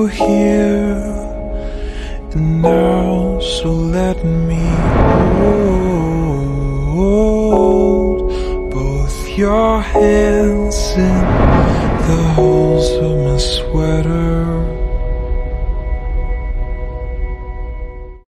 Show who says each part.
Speaker 1: you're here and now, so let me hold both your hands in the holes of my sweater.